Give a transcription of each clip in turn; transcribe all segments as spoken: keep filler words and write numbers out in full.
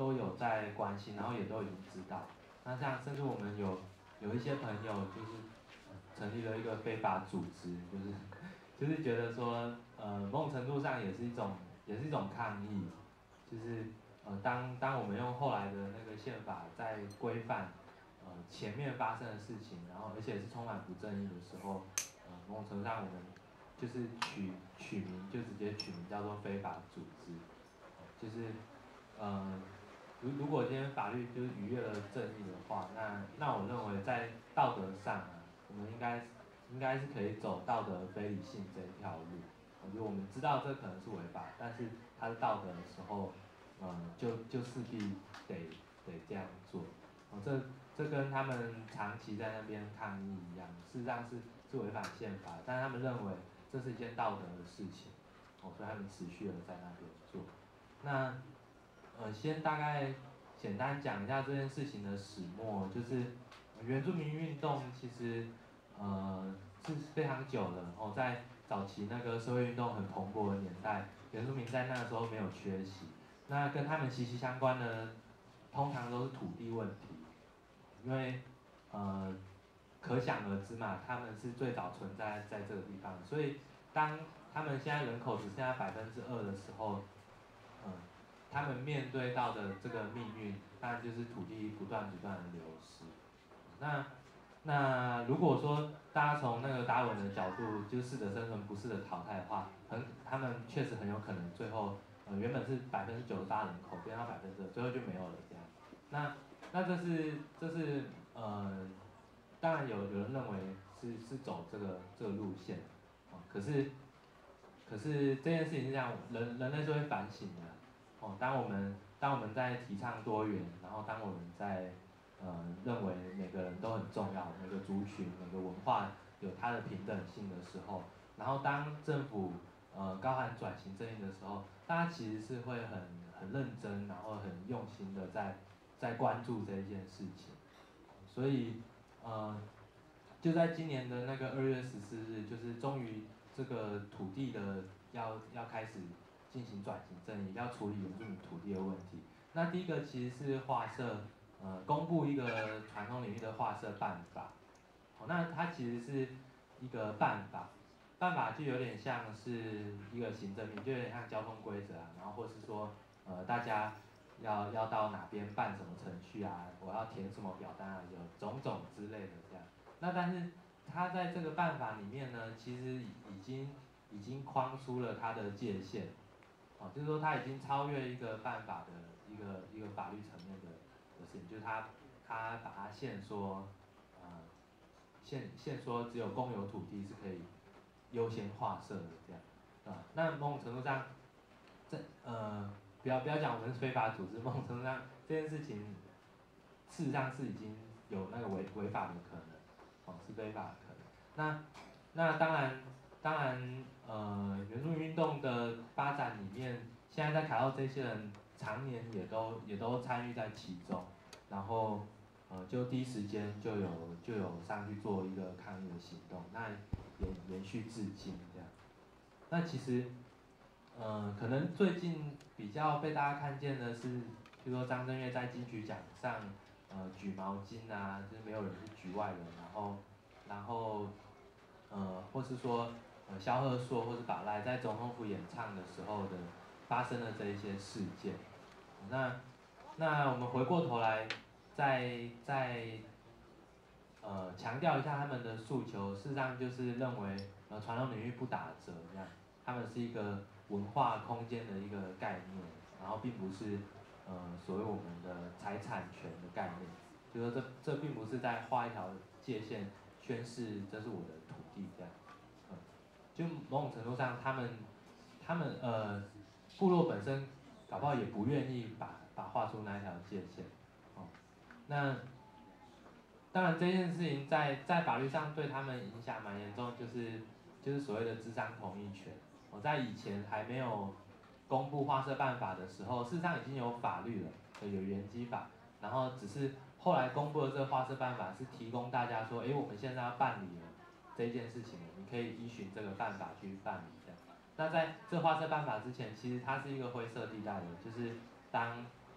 都有在关心，然后也都已经知道。那像甚至我们有有一些朋友就是成立了一个非法组织，就是就是觉得说，呃，某种程度上也是一种也是一种抗议，就是呃当当我们用后来的那个宪法在规范呃前面发生的事情，然后而且是充满不正义的时候，呃某种程度上我们就是取取名就直接取名叫做非法组织，就是呃如如果今天法律就是逾越了正义的话，那那我认为在道德上啊，我们应该应该是可以走道德非理性这一条路。我觉得我们知道这可能是违法，但是它是道德的时候，嗯，就就势必得得这样做。哦，这这跟他们长期在那边抗议一样，事实上是是违反宪法，但是他们认为这是一件道德的事情，哦，所以他们持续的在那边做。那呃，先大概简单讲一下这件事情的始末，就是原住民运动其实呃是非常久了哦，在早期那个社会运动很蓬勃的年代，原住民在那个时候没有缺席。那跟他们息息相关的，通常都是土地问题，因为呃可想而知嘛，他们是最早存在在这个地方，所以当他们现在人口只剩下百分之二的时候，嗯，他们面对到的这个命运，当然就是土地不断不断的流失。那那如果说大家从那个达尔文的角度，就是适者生存，不适者淘汰的话，很他们确实很有可能最后，呃，原本是百分之九十八人口变到百分之二，最后就没有了这样。那那这是这是呃，当然有有人认为是是走这个这个路线，啊、可是可是这件事情是这样，人人类是会反省的，哦，当我们当我们在提倡多元，然后当我们在呃认为每个人都很重要，每个族群、每个文化有它的平等性的时候，然后当政府呃高喊转型正义的时候，大家其实是会很很认真，然后很用心的在在关注这一件事情，所以呃就在今年的那个二月十四日，就是终于这个土地的要要开始进行转型正义，要处理原住民土地的问题。那第一个其实是划设，呃，公布一个传统领域的划设办法。哦，那它其实是一个办法，办法就有点像是一个行政命，就有点像交通规则啊，然后或是说，呃，大家要要到哪边办什么程序啊，我要填什么表单啊，有种种之类的这样。那但是它在这个办法里面呢，其实已经已经框出了它的界限，哦，就是说它已经超越一个办法的一个一个法律层面的的事情，就是它它把它限说，呃，限限说只有公有土地是可以优先划设的这样，啊，那某种程度上，这呃不要不要讲我们是非法组织，某种程度上这件事情事实上是已经有那个违违法的可能，哦，是非法的可能。那那当然当然呃原住民运动的发展里面，现在在凯道这些人常年也都也都参与在其中，然后呃就第一时间就有就有上去做一个抗议的行动，那延延续至今这样。那其实呃可能最近比较被大家看见的是，比如说张震岳在金曲奖上呃举毛巾啊，就是没有人是局外人，然后然后呃或是说呃萧贺硕或是宝赖在总统府演唱的时候的发生的这一些事件。那那我们回过头来再再呃强调一下他们的诉求，事实上就是认为呃传统领域不打折这样，他们是一个文化空间的一个概念，然后并不是呃所谓我们的财产权的概念，就说这这并不是在画一条界限宣示这是我的土地这样，嗯，就某种程度上他们他们呃部落本身搞不好也不愿意把把画出那一条界限，哦，那当然这件事情在在法律上对他们影响蛮严重，就是就是所谓的智商同意权。我在以前还没有公布画设办法的时候，事实上已经有法律了，有原基法，然后只是后来公布的这个画设办法是提供大家说，哎，我们现在要办理了这件事情了，你可以依循这个办法去办理这样。那在这画设办法之前，其实它是一个灰色地带的，就是当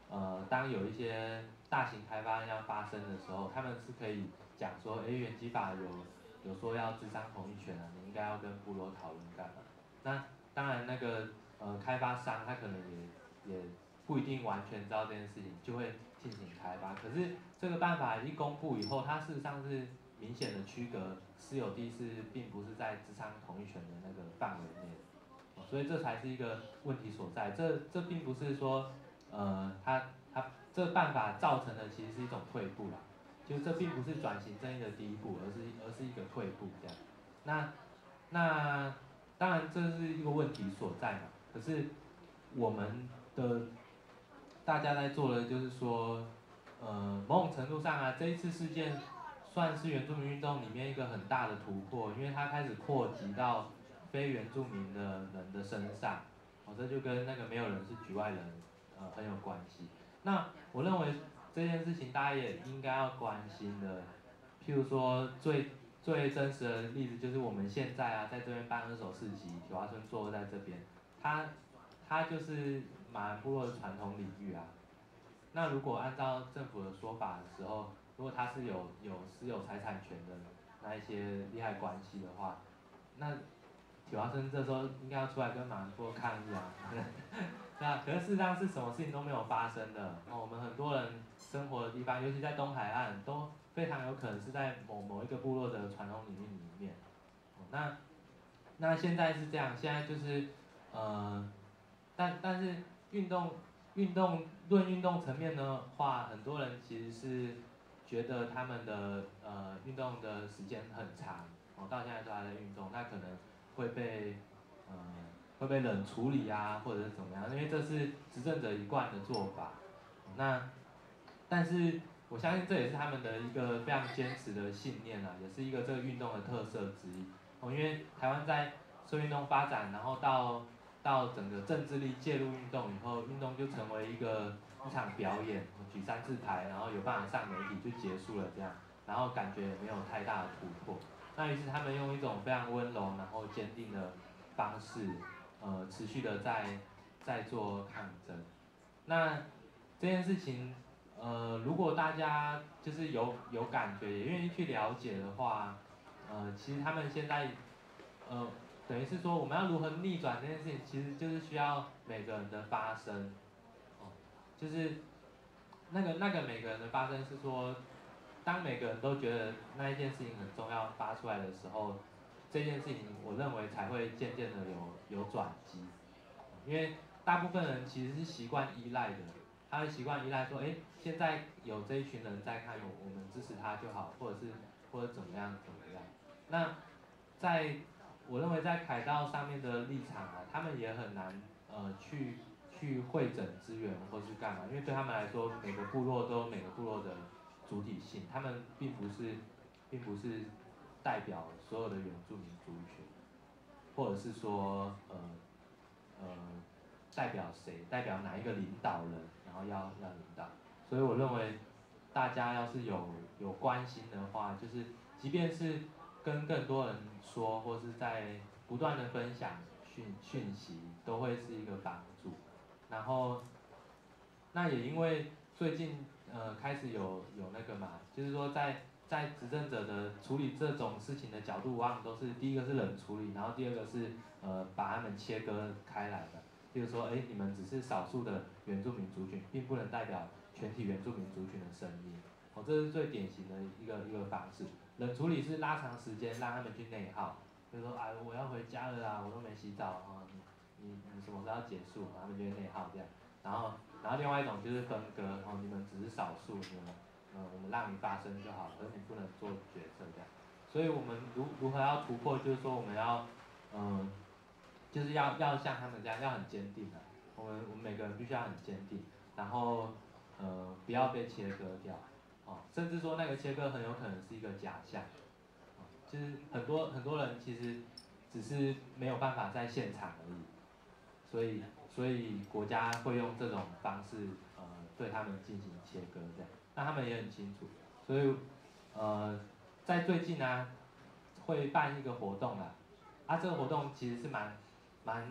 呃，当有一些大型开发案要发生的时候，他们是可以讲说，哎，原基法有有说要智商同意权啊，你应该要跟部落讨论干嘛？那当然那个呃开发商他可能也也不一定完全知道这件事情，就会进行开发。可是这个办法一公布以后，它事实上是明显的区隔私有地是并不是在智商同意权的那个范围内。所以这才是一个问题所在。这这并不是说，呃，它它这办法造成的其实是一种退步啦，就这并不是转型正义的第一步，而是而是一个退步这样。那那当然这是一个问题所在嘛。可是我们的大家在做的就是说，呃，某种程度上啊，这一次事件算是原住民运动里面一个很大的突破，因为它开始扩及到非原住民的人的身上，哦，这就跟那个没有人是局外人，呃，很有关系。那我认为这件事情大家也应该要关心的，譬如说最最真实的例子就是我们现在啊，在这边办二手市集，铁花村坐落在这边，它它就是马兰部落的传统领域啊。那如果按照政府的说法的时候，如果它是有有私有财产权的那一些利害关系的话，那铁花村这时候应该要出来跟马兰部落抗议啊。对啊，可是事实上是什么事情都没有发生的。哦，我们很多人生活的地方，尤其在东海岸，都非常有可能是在某某一个部落的传统领域里面。哦，那那现在是这样，现在就是呃，但但是运动运动论运动层面的话，很多人其实是觉得他们的呃运动的时间很长，哦，到现在都还在运动，那可能会被呃会被冷处理啊，或者是怎么样？因为这是执政者一贯的做法。那但是我相信这也是他们的一个非常坚持的信念啊，也是一个这个运动的特色之一。哦，因为台湾在社运动发展，然后到到整个政治力介入运动以后，运动就成为一个一场表演，举三字牌，然后有办法上媒体就结束了这样，然后感觉没有太大的突破。那于是他们用一种非常温柔然后坚定的方式，呃，持续的在在做抗争。那这件事情，呃，如果大家就是有有感觉，也愿意去了解的话，呃，其实他们现在，呃，等于是说我们要如何逆转这件事情，其实就是需要每个人的发声，哦，就是那个那个每个人的发声是说，当每个人都觉得那一件事情很重要发出来的时候，这件事情我认为才会渐渐的有有转机，因为大部分人其实是习惯依赖的，他会习惯依赖说，哎，现在有这一群人在看，我们支持他就好，或者是或者怎么样怎么样。那在我认为在凯道上面的立场啊，他们也很难呃去去汇整资源或是干嘛，因为对他们来说，每个部落都有每个部落的主体性，他们并不是并不是代表所有的原住民族群，或者是说呃呃代表谁，代表哪一个领导人，然后要要领导。所以我认为大家要是有有关心的话，就是即便是跟更多人说，或是在不断的分享讯讯息，都会是一个帮助。然后那也因为最近呃开始有有那个嘛，就是说在在执政者的处理这种事情的角度，往往都是第一个是冷处理，然后第二个是呃把他们切割开来的。比如说，哎，你们只是少数的原住民族群，并不能代表全体原住民族群的声音。哦，这是最典型的一个一个方式。冷处理是拉长时间，让他们去内耗，就是说，哎，我要回家了啦，我都没洗澡啊，你你你什么时候要结束？他们就会内耗这样。然后，然后另外一种就是分割，哦，你们只是少数，你们，呃，我们让你发声就好，而你不能做决策这样。所以我们如如何要突破，就是说我们要，嗯、呃，就是要要像他们这样，要很坚定的。我们我们每个人必须要很坚定，然后，呃，不要被切割掉，哦，甚至说那个切割很有可能是一个假象，哦，就是很多很多人其实只是没有办法在现场而已。所以，所以国家会用这种方式，呃，对他们进行切割，这样，那他们也很清楚。所以，呃，在最近呢、啊，会办一个活动啦，啊，这个活动其实是蛮蛮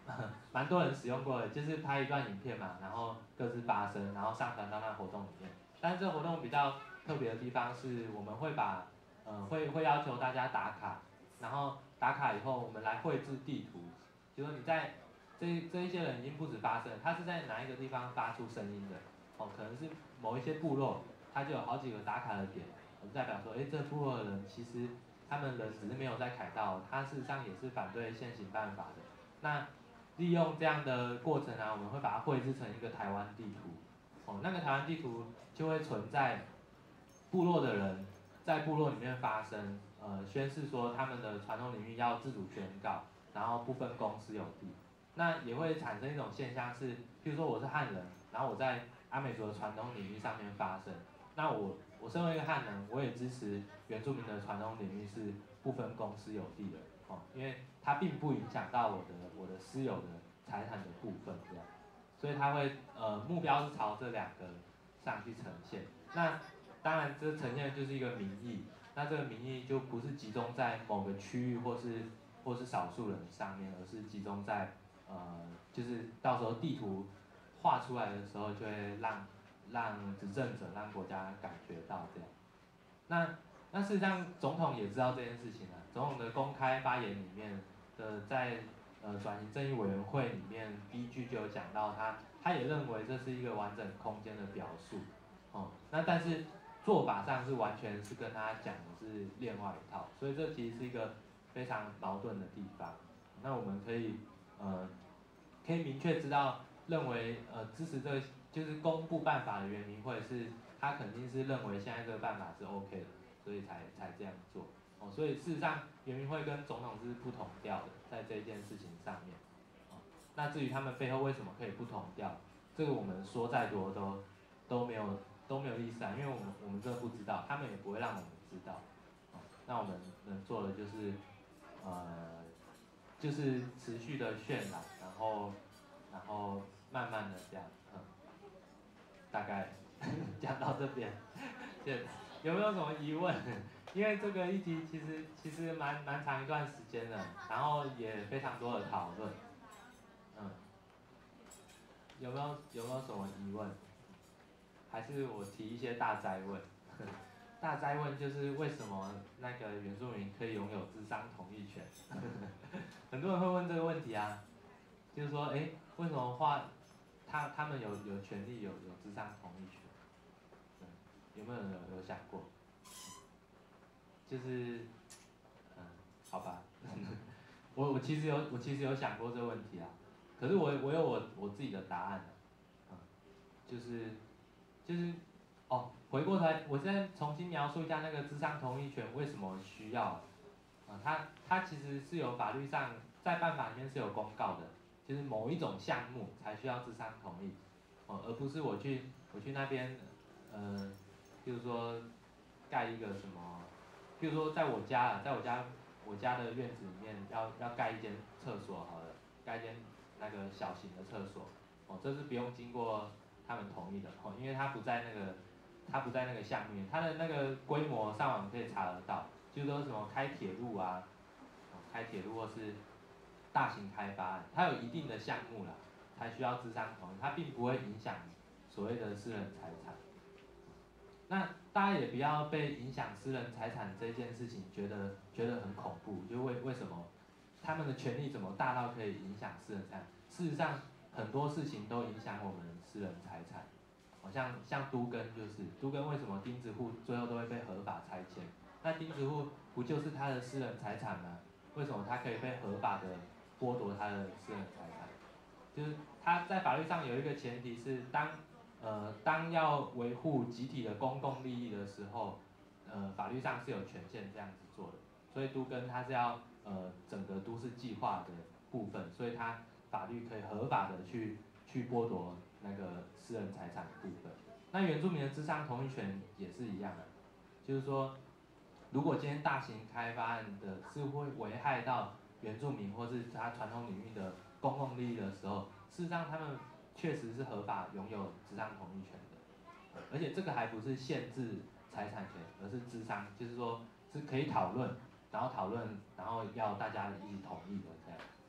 蛮多人使用过的，就是拍一段影片嘛，然后各自发声，然后上传到那活动里面。但是这个活动比较特别的地方是，我们会把呃会会要求大家打卡，然后打卡以后，我们来绘制地图，就说你在这这一些人已经不止发声，他是在哪一个地方发出声音的，哦，可能是某一些部落，他就有好几个打卡的点，代表说，哎，这部落的人其实他们人只是没有在凯道，他事实上也是反对现行办法的。那利用这样的过程啊，我们会把它绘制成一个台湾地图，哦，那个台湾地图就会存在部落的人在部落里面发声，呃，宣示说他们的传统领域要自主宣告，然后不分公私有地。那也会产生一种现象是，譬如说我是汉人，然后我在阿美族的传统领域上面发声，那我我身为一个汉人，我也支持原住民的传统领域是不分公私有地的，哦，因为它并不影响到我的我的私有的财产的部分这样，所以它会呃目标是朝这两个上去呈现。那当然这呈现的就是一个民意，那这个民意就不是集中在某个区域或是或是少数人上面，而是集中在呃就是到时候地图画出来的时候，就会让让执政者让国家感觉到这样。那那事实上总统也知道这件事情啊，总统的公开发言里面的在呃转型正义委员会里面第一句就有讲到他他也认为这是一个完整空间的表述，哦，那但是做法上是完全是跟他讲的是另外一套，所以这其实是一个非常矛盾的地方。那我们可以呃可以明确知道，认为呃支持这个就是公布办法的原民会是，他肯定是认为现在这个办法是 OK 的，所以才才这样做。哦，所以事实上原民会跟总统是不同调的，在这件事情上面。哦，那至于他们背后为什么可以不同调，这个我们说再多都都没有都没有意思啊，因为我们我们真的不知道，他们也不会让我们知道。哦，那我们能做的就是呃就是持续的渲染，然后然后慢慢的这样，嗯，大概讲到这边，有没有什么疑问？因为这个议题其实其实蛮蛮长一段时间的，然后也非常多的讨论，嗯，有没有有没有什么疑问？还是我提一些大哉问？大哉问就是为什么那个原住民可以拥有智商同意权？很多人会问这个问题啊，就是说，哎，为什么画他他们有有权利有有智商同意权？对，有没有人有有想过？就是，嗯，好吧，我我其实有我其实有想过这个问题啊，可是我我有我我自己的答案的，嗯，就是就是哦，回过头来，我现在重新描述一下那个智商同意权为什么需要啊？啊，它它其实是有法律上在办法里面是有公告的，就是某一种项目才需要智商同意，哦，而不是我去我去那边，呃，比如说盖一个什么，比如说在我家啊，在我家我家的院子里面要要盖一间厕所好了，盖一间那个小型的厕所，哦，这是不用经过他们同意的，哦，因为它不在那个它不在那个项目里面，它的那个规模上网可以查得到，就是说什么开铁路啊，哦，开铁路或是大型开发案，它有一定的项目啦，才需要智商同意，它并不会影响所谓的私人财产。那大家也不要被影响私人财产这件事情觉得觉得很恐怖，就为为什么他们的权利怎么大到可以影响私人财产？事实上，很多事情都影响我们私人财产。好像像都更就是都更为什么钉子户最后都会被合法拆迁？那钉子户不就是他的私人财产吗？为什么他可以被合法的剥夺他的私人财产？就是他在法律上有一个前提是当呃当要维护集体的公共利益的时候，呃法律上是有权限这样子做的。所以都更它是要呃整个都市计划的部分，所以它法律可以合法的去去剥夺那个私人财产的部分。那原住民的智商同意权也是一样的，就是说，如果今天大型开发案的是会危害到原住民或是他传统领域的公共利益的时候，事实上他们确实是合法拥有智商同意权的，而且这个还不是限制财产权，而是智商，就是说是可以讨论，然后讨论，然后要大家一起同意的这样。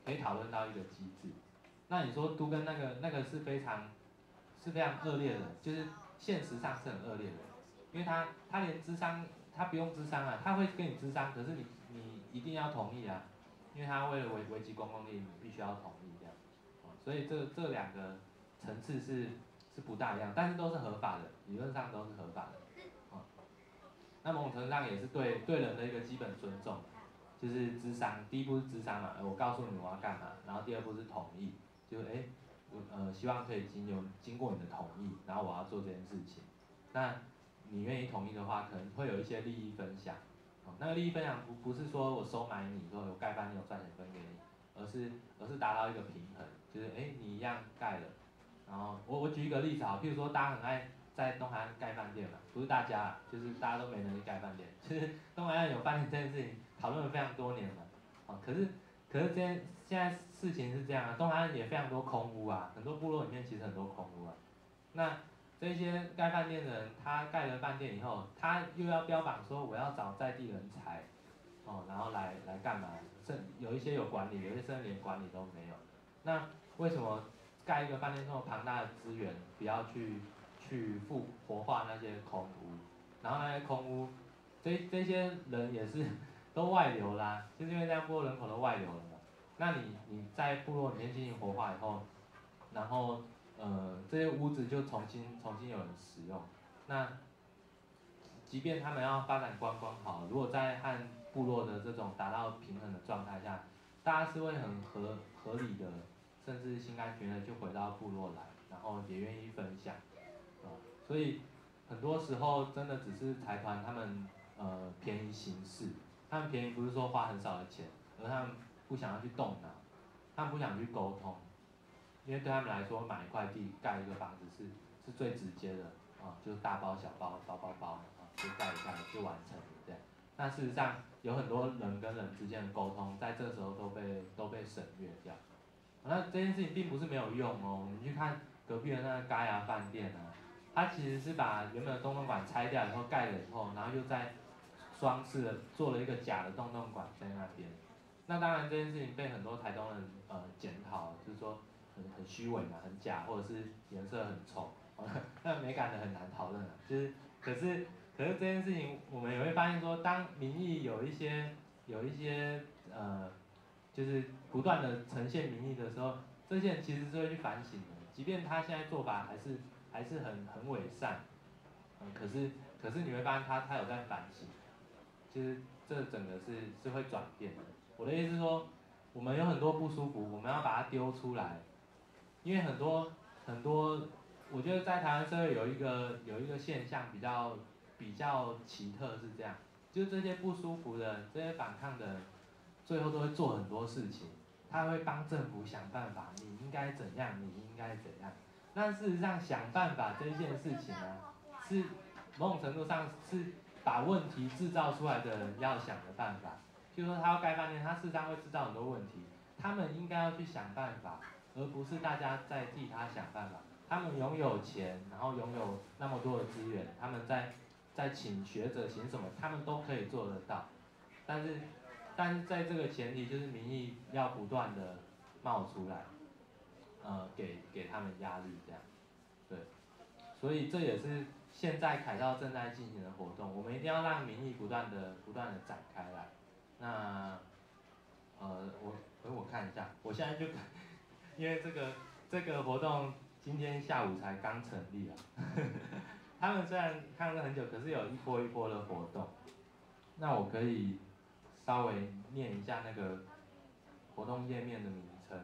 可以讨论到一个机制。那你说都跟那个那个是非常是非常恶劣的，就是现实上是很恶劣的，因为他他连咨商他不用咨商啊，他会跟你咨商，可是你你一定要同意啊，因为他为了维维持公共利益，你必须要同意这样，所以这这两个层次是是不大一样，但是都是合法的，理论上都是合法的。那某种程度上也是对对人的一个基本尊重，就是咨商，第一步是咨商嘛，我告诉你我要干嘛，然后第二步是同意，就是哎，我呃希望可以经由经过你的同意，然后我要做这件事情，那你愿意同意的话，可能会有一些利益分享，哦，那个利益分享不不是说我收买你，说有盖饭店有赚钱分给你，而是而是达到一个平衡，就是哎你一样盖了，然后我我举一个例子啊，譬如说大家很爱在东海岸盖饭店嘛，不是大家，就是大家都没能力盖饭店。其实东海岸有饭店这件事情讨论了非常多年了，啊，可是可是这件现在事情是这样啊，东海岸也非常多空屋啊，很多部落里面其实很多空屋啊。那这些盖饭店的人，他盖了饭店以后，他又要标榜说我要找在地人才，哦，然后来来干嘛？甚有一些有管理，有一些甚至连管理都没有。那为什么盖一个饭店这么庞大的资源，不要去去复活化那些空屋，然后那些空屋，这这些人也是都外流啦，就是因为这样部落人口都外流了嘛。那你你在部落里面进行活化以后，然后呃这些屋子就重新重新有人使用，那即便他们要发展观光好，如果在和部落的这种达到平衡的状态下，大家是会很合合理的，甚至心甘情愿的就回到部落来，然后也愿意分享，啊、所以很多时候真的只是财团他们呃便宜行事，他们便宜不是说花很少的钱，而他们不想要去动脑，他们不想去沟通，因为对他们来说买一块地盖一个房子是是最直接的啊，就是大包小包包包包啊，就盖一盖就完成了这样。那事实上有很多人跟人之间的沟通，在这时候都被都被省略掉。那这件事情并不是没有用哦，你去看隔壁的那个嘎雅饭店啊，它其实是把原本的东东馆拆掉以后盖了以后，然后又在双式的做了一个假的东东馆在那边。那当然这件事情被很多台东人呃检讨，就是说很很虚伪嘛，很假，或者是颜色很丑，那美感的很难讨论了。就是可是可是这件事情我们也会发现说，当民意有一些有一些呃。就是不断的呈现民意的时候，这些人其实是会去反省的，即便他现在做法还是还是很很伪善，嗯，可是可是你会发现他他有在反省，就是这整个是是会转变的。我的意思是说，我们有很多不舒服，我们要把它丢出来，因为很多很多，我觉得在台湾社会有一个有一个现象比较比较奇特是这样，就是这些不舒服的这些反抗的人。最后都会做很多事情，他会帮政府想办法，你应该怎样，你应该怎样。那事实上想办法这件事情呢，是某种程度上是把问题制造出来的人要想的办法。譬如说他要盖饭店，他事实上会制造很多问题，他们应该要去想办法，而不是大家在替他想办法。他们拥有钱，然后拥有那么多的资源，他们在在请学者请什么，他们都可以做得到，但是。但是在这个前提，就是民意要不断的冒出来，呃，给给他们压力这样，对，所以这也是现在凯道正在进行的活动，我们一定要让民意不断的不断的展开来。那，呃，我我看一下，我现在就，因为这个这个活动今天下午才刚成立啊，他们虽然看了很久，可是有一波一波的活动，那我可以。稍微念一下那个活动页面的名称。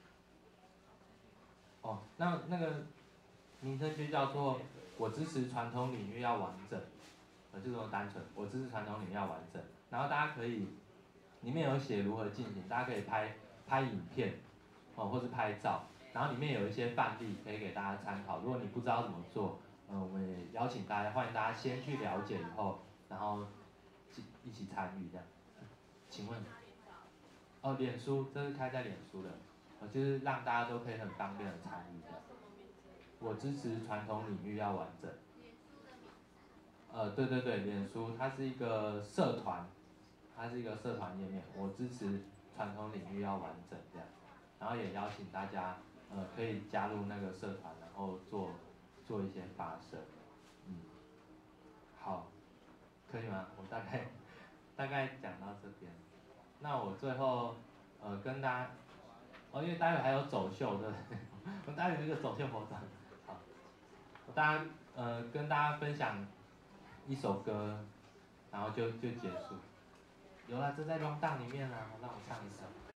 哦，那那个名称就叫做"我支持传统领域要完整"，呃，就这么单纯。我支持传统领域要完整。然后大家可以，里面有写如何进行，大家可以拍拍影片，哦，或是拍照。然后里面有一些范例可以给大家参考。如果你不知道怎么做，呃，我们也邀请大家，欢迎大家先去了解以后，然后一起参与这样。请问，哦，脸书，这是开在脸书的，呃，就是让大家都可以很方便的参与的。我支持传统领域要完整。呃，对对对，脸书它是一个社团，它是一个社团页面。我支持传统领域要完整这样。 然后也邀请大家呃可以加入那个社团，然后做做一些发声，嗯，好，可以吗？我大概大概讲到这边，那我最后呃跟大家，哦，因为待会还有走秀，对不对？我待会有一个走秀活动，好，我大家呃跟大家分享一首歌，然后就就结束。有啦，这在 round down 里面啦，让我唱一首。